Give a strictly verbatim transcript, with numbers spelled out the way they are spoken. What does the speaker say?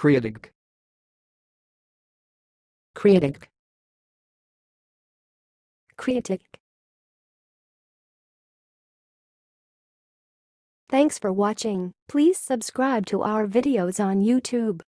creategc, creategc, creategc. Thanks for watching. Please subscribe to our videos on YouTube.